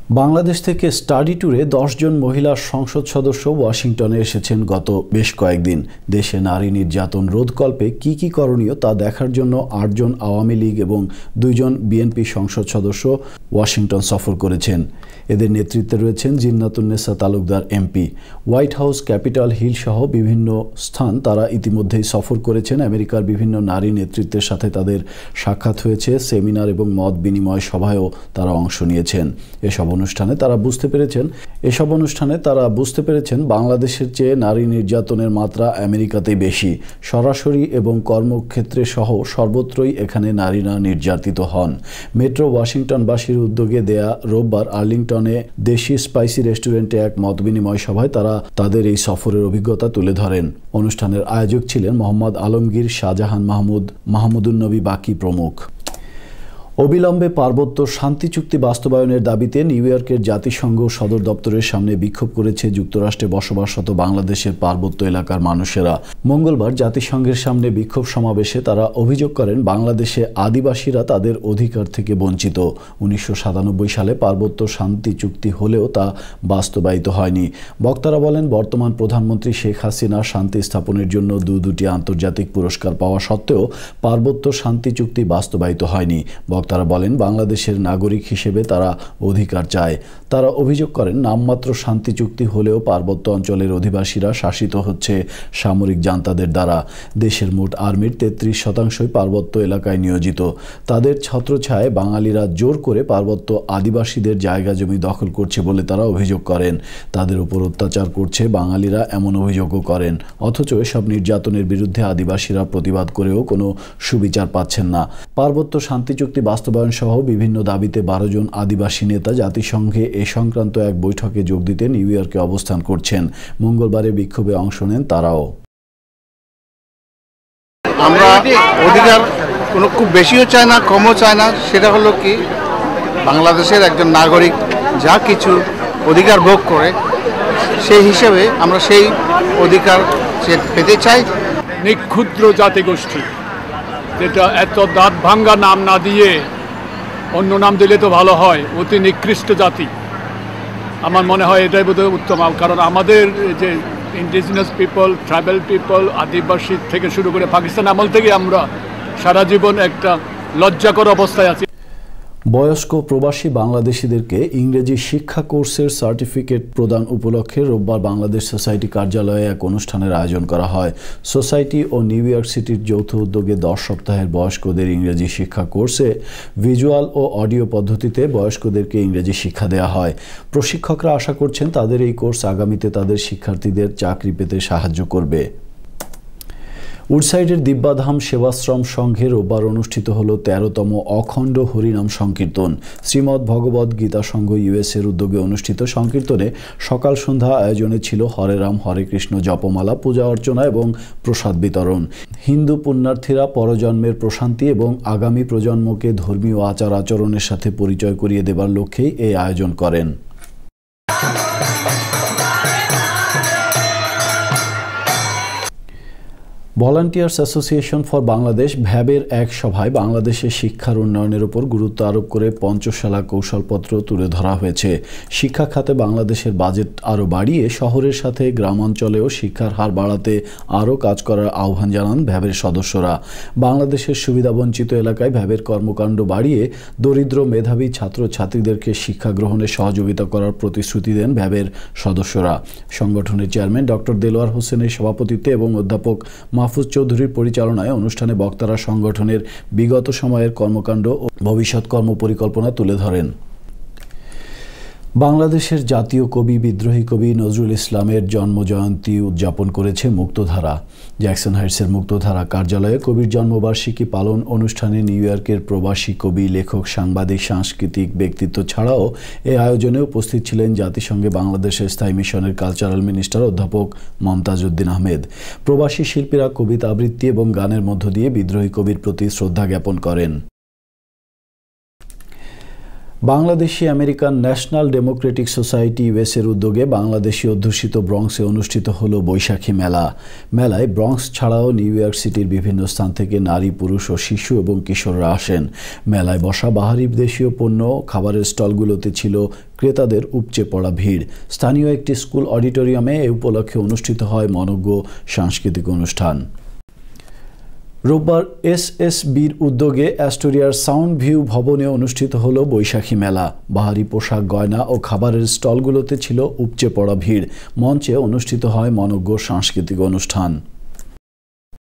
বাংলাদেশ থেকে স্টাডি ট্যুরে ১০ জন মহিলা সংসদ সদস্য ওয়াশিংটনে এসেছেন গত বেশ কয়েকদিন। দেশে নারী নির্যাতন রোধকল্পে কি কি করণীয় তা দেখার জন্য ৮ জন আওয়ামী লীগ এবং ২ জন বিএনপি সংসদ সদস্য ওয়াশিংটন সফর করেছেন। এদের নেতৃত্বে রয়েছেন Jinnatunnesa Talukdar MP. White House, Capitol Hill সহ বিভিন্ন স্থান তারা ইতিমধ্যেই সফর করেছেন। আমেরিকার বিভিন্ন নারী নেতৃত্বের সাথে তাদের সাক্ষাৎ হয়েছে। সেমিনার এবং মত বিনিময় সভায়ও তারা অংশ নিয়েছেন। এসব অনুষ্ঠানে তারা বুঝতে পেরেছেন বাংলাদেশের চেয়ে নারী নির্যাতনের মাত্রা আমেরিকাতেই বেশি। সরাসরি এবং কর্মক্ষেত্রে সহ সর্বত্রই এখানে নারীরা নির্যাতিত হন। মেট্রো ওয়াশিংটনবাসীর উদ্যোগে দেয়া রোববার আর্লিংটনে দেশি স্পাইসি রেস্টুরেন্টে এক মতবিনিময় সভায় তারা তাদের এই সফরের অভিজ্ঞতা তুলে ধরেন। অনুষ্ঠানের আয়োজক ছিলেন মোহাম্মদ আলমগীর, শাহজাহান মাহমুদ, মাহমুদুন্নবী বাকি প্রমুখ। অবিলম্বে পার্বত্য শান্তি চুক্তি বাস্তবায়নের দাবিতে নিউ ইয়র্কের জাতিসংঘ সদর দপ্তরের সামনে বিক্ষোভ করেছে যুক্তরাষ্ট্রে বসবাসরত বাংলাদেশের পার্বত্য এলাকার মানুষেরা। মঙ্গলবার জাতিসংঘের সামনে বিক্ষোভ সমাবেশে তারা অভিযোগ করেন বাংলাদেশে আদিবাসীরা তাদের অধিকার থেকে বঞ্চিত। ১৯৯৭ সালে পার্বত্য শান্তি চুক্তি হলেও তা বাস্তবায়িত হয়নি। বক্তারা বলেন, বর্তমান প্রধানমন্ত্রী শেখ হাসিনা শান্তি স্থাপনের জন্য দুটি আন্তর্জাতিক পুরস্কার পাওয়া সত্ত্বেও পার্বত্য শান্তি চুক্তি বাস্তবায়িত হয়নি। তারা বলেন, বাংলাদেশের নাগরিক হিসেবে তারা অধিকার চায়। তারা অভিযোগ করেন, নামমাত্র শান্তি চুক্তি হলেও পার্বত্য অঞ্চলের অধিবাসীরা শাসিত হচ্ছে সামরিক জান্তাদের দ্বারা। দেশের মোট আর্মির ৩৩% পার্বত্য এলাকায় নিয়োজিত। তাদের ছত্রছায়ায় বাঙালিরা জোর করে পার্বত্য আদিবাসীদের জায়গা জমি দখল করছে বলে তারা অভিযোগ করেন। তাদের উপর অত্যাচার করছে বাঙালিরা এমন অভিযোগও করেন। অথচ এসব নির্যাতনের বিরুদ্ধে আদিবাসীরা প্রতিবাদ করেও কোনো সুবিচার পাচ্ছেন না। পার্বত্য শান্তি চুক্তি বাস্তবায়ন সহ বিভিন্ন দাবিতে ১২ জন আদিবাসী নেতা জাতিসংঘে এ সংক্রান্ত এক বৈঠকে যোগ দিতে নিউ ইয়র্কে অবস্থান করছেন। মঙ্গলবারে বিক্ষোভে অংশ নেন তারাও। আমরা অধিকার কোনো খুব বেশিও চায় না, কমও চায় না। সেটা হলো কি, বাংলাদেশের একজন নাগরিক যা কিছু অধিকার ভোগ করে সেই হিসেবে আমরা সেই অধিকার পেতে চাই। নিক্ষুদ্র জাতিগোষ্ঠী, যেটা এত দাঁত ভাঙ্গা নাম না দিয়ে অন্য নাম দিলে তো ভালো হয়, অতি নিকৃষ্ট জাতি। আমার মনে হয় এটাই বোধহয় উত্তম। কারণ আমাদের যে ইন্ডিজিনাস পিপল, ট্রাইবাল পিপল, আদিবাসী থেকে শুরু করে পাকিস্তান আমল থেকে আমরা সারা জীবন একটা লজ্জাকর অবস্থায় আছি। বয়স্ক প্রবাসী বাংলাদেশিদেরকে ইংরেজি শিক্ষা কোর্সের সার্টিফিকেট প্রদান উপলক্ষে রোববার বাংলাদেশ সোসাইটি কার্যালয়ে এক অনুষ্ঠানের আয়োজন করা হয়। সোসাইটি ও নিউ ইয়র্ক সিটির যৌথ উদ্যোগে ১০ সপ্তাহের বয়স্কদের ইংরেজি শিক্ষা কোর্সে ভিজুয়াল ও অডিও পদ্ধতিতে বয়স্কদেরকে ইংরেজি শিক্ষা দেওয়া হয়। প্রশিক্ষকরা আশা করছেন তাদের এই কোর্স আগামীতে তাদের শিক্ষার্থীদের চাকরি পেতে সাহায্য করবে। উডসাইডের দিব্যাধাম সেবাশ্রম সংঘে রোববার অনুষ্ঠিত হল ১৩তম অখণ্ড হরিনাম সংকীর্তন। শ্রীমদ্ ভগবদ গীতা সংঘ ইউএসের উদ্যোগে অনুষ্ঠিত সংকীর্তনে সকাল সন্ধ্যা আয়োজনে ছিল হরে রাম হরে কৃষ্ণ জপমালা, পূজা অর্চনা এবং প্রসাদ বিতরণ। হিন্দু পুণ্যার্থীরা পরজন্মের প্রশান্তি এবং আগামী প্রজন্মকে ধর্মীয় আচার আচরণের সাথে পরিচয় করিয়ে দেবার লক্ষ্যেই এই আয়োজন করেন। ভলান্টিয়ার্স অ্যাসোসিয়েশন ফর বাংলাদেশ ভ্যাবের এক সভায় বাংলাদেশের শিক্ষার উন্নয়নের উপর গুরুত্ব আরোপ করে পঞ্চশালা কৌশলপত্র তুলে ধরা হয়েছে। শিক্ষা খাতে বাংলাদেশের বাজেট আরও বাড়িয়ে শহরের সাথে গ্রামাঞ্চলেও শিক্ষার হার বাড়াতে আরও কাজ করার আহ্বান জানান ভ্যাবের সদস্যরা। বাংলাদেশের সুবিধাবঞ্চিত এলাকায় ভ্যাবের কর্মকাণ্ড বাড়িয়ে দরিদ্র মেধাবী ছাত্রছাত্রীদেরকে শিক্ষা গ্রহণে সহযোগিতা করার প্রতিশ্রুতি দেন ভ্যাবের সদস্যরা। সংগঠনের চেয়ারম্যান ডক্টর দেলোয়ার হোসেনের সভাপতিত্বে এবং অধ্যাপক মাহফুজ চৌধুরীর পরিচালনায় অনুষ্ঠানে বক্তারা সংগঠনের বিগত সময়ের কর্মকাণ্ড ও ভবিষ্যৎ কর্মপরিকল্পনা তুলে ধরেন। বাংলাদেশের জাতীয় কবি, বিদ্রোহী কবি নজরুল ইসলামের জন্মজয়ন্তী উদযাপন করেছে মুক্তধারা। জ্যাকসন হাইটসের মুক্তধারা কার্যালয়ে কবির জন্মবার্ষিকী পালন অনুষ্ঠানে নিউ ইয়র্কের প্রবাসী কবি, লেখক, সাংবাদিক, সাংস্কৃতিক ব্যক্তিত্ব ছাড়াও এই আয়োজনে উপস্থিত ছিলেন জাতিসংঘে বাংলাদেশের স্থায়ী মিশনের কালচারাল মিনিস্টার অধ্যাপক মমতাজ উদ্দিন আহমেদ। প্রবাসী শিল্পীরা কবিতা আবৃত্তি এবং গানের মধ্য দিয়ে বিদ্রোহী কবির প্রতি শ্রদ্ধা জ্ঞাপন করেন। Bangladeshi American National Democratic Society ইউএসের উদ্যোগে বাংলাদেশি অধ্যুষিত ব্রঙ্কসে অনুষ্ঠিত হলো বৈশাখী মেলা। মেলায় ব্রঙ্কস ছাড়াও নিউ ইয়র্ক সিটির বিভিন্ন স্থান থেকে নারী, পুরুষ ও শিশু এবং কিশোররা আসেন। মেলায় বসা বাহারি দেশীয় পণ্য খাবারের স্টলগুলোতে ছিল ক্রেতাদের উপচে পড়া ভিড়। স্থানীয় একটি স্কুল অডিটোরিয়ামে এ উপলক্ষে অনুষ্ঠিত হয় মনোজ্ঞ সাংস্কৃতিক অনুষ্ঠান। রোববার এসএসবির উদ্যোগে অ্যাস্টোরিয়ার সাউন্ড ভিউ ভবনে অনুষ্ঠিত হলো বৈশাখী মেলা। বাহারি পোশাক, গয়না ও খাবারের স্টলগুলোতে ছিল উপচে পড়া ভিড়। মঞ্চে অনুষ্ঠিত হয় মনোজ্ঞ সাংস্কৃতিক অনুষ্ঠান।